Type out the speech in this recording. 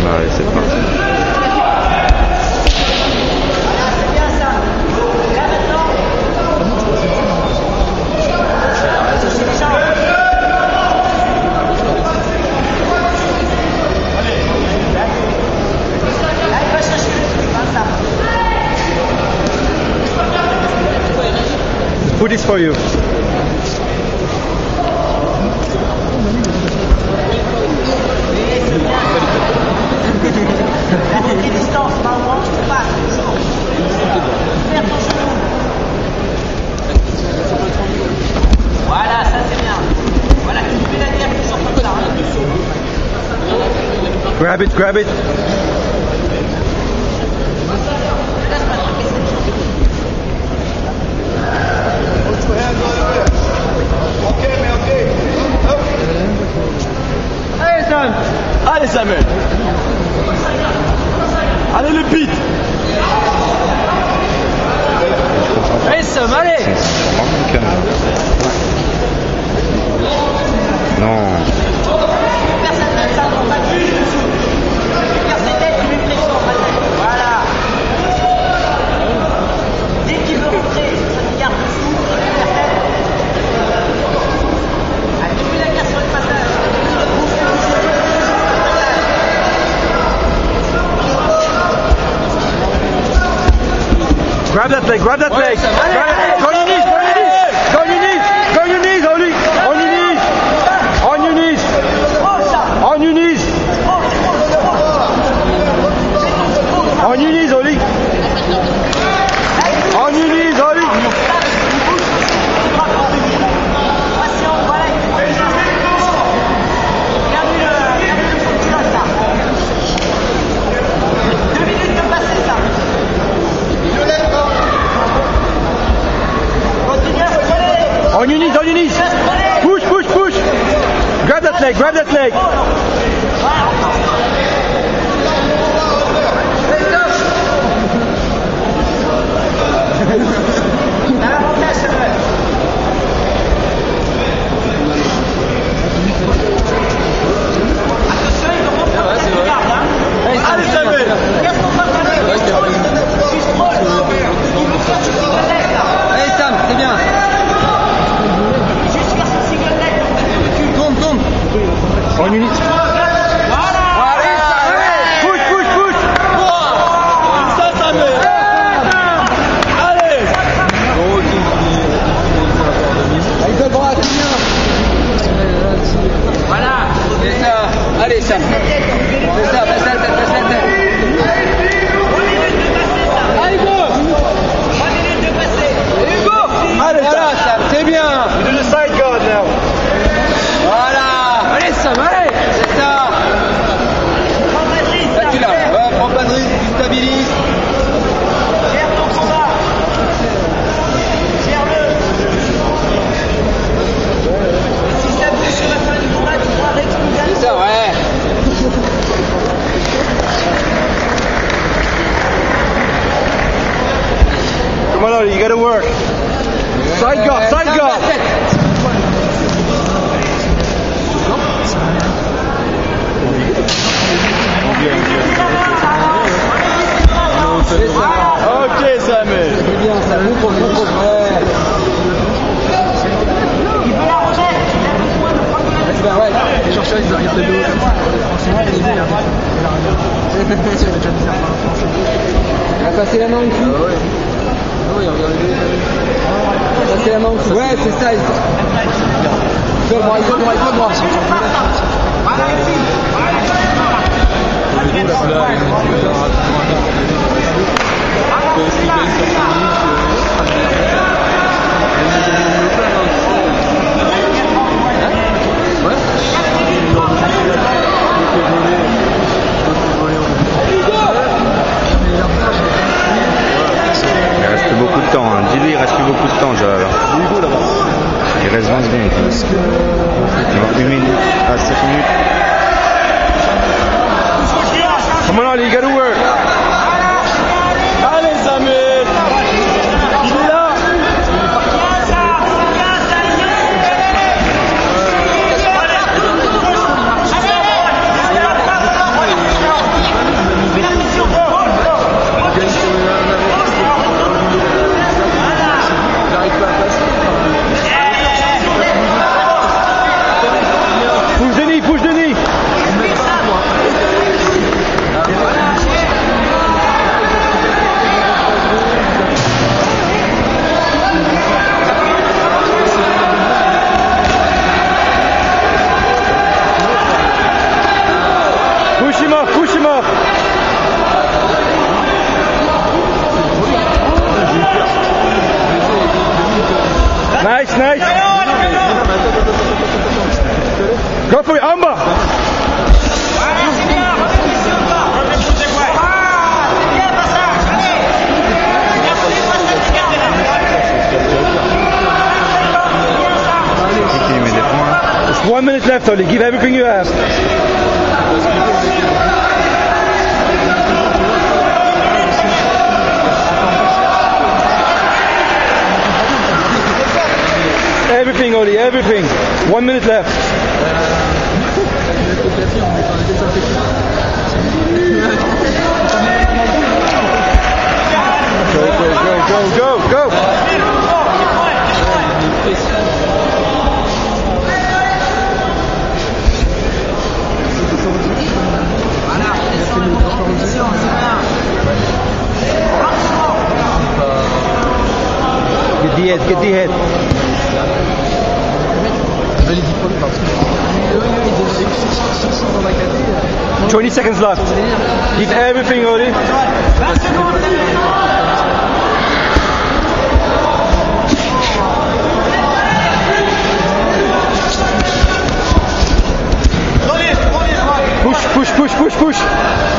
Allez, c'est parti. Food is for you. Voilà, ça c'est bien. Voilà, tu fais la guerre toujours comme ça. Grab it, grab it. Allez Sam. Allez Samuel. Allez le beat. Allez Sam, allez. Non. Voilà. Dès qu'il veut rentrer, ça te garde dessous. Allez, tu fais la guerre sur le passage. Grab that leg, grab that leg. Grab that leg. Go on your knees, go on your knees. Go on your knees, Oli. On your knees. On your knees. On your knees. On your knees, Oli. On your knees, Oli. On your knees, on your knees. Push, push, push. Grab that leg, grab that leg. Allez Samuel. Allez Sam, c'est bien. On your knees. Push, push, push. Ça Samuel. Allez. Avec le bras, c'est bien. Voilà. C'est ça. Allez Sam. C'est ça, passe la tête, passe la tête. Allez go. 3 minutes de passer. Allez go. Allez voilà Sam, c'est bien. Do the side guard now. Voilà. Allez Sam, allez. C'est ça. Là tu l'as. Ouais, prends pas de risque, tu stabilises. Gère ton combat. Gère-le. Si ça bouge sur la fin du combat, tu pourras récupérer. C'est ça, ouais. Come on, Oli, you gotta work. Side guard, side Sam, guard. la tête. C'est ça. Ok, Samuel. C'est bien, ça montre, ouais. Il veut la remettre. Il a besoin de prendre la C'est bien, ouais. Les chercheurs, ils regardent le dos. Il a passé la main en dessous. Passer la main en dessous. Ouais, c'est ça. Il faut le bras. Voilà, les filles. Il reste beaucoup de temps. Hein. Dis-lui, il reste plus beaucoup de temps, Joël. Il reste 20 secondes. Il 1 minute à 7 minutes. Come on, Oli, you gotta work. Allez, Samuel. Il est là. push him off, push him off. Nice, nice. Go for it, Amber. It's 1 minute left, Oli. Give everything you have. Everything, Oli, everything. 1 minute left. Go. Get the head. 20 seconds left. Give everything, Oli. Push.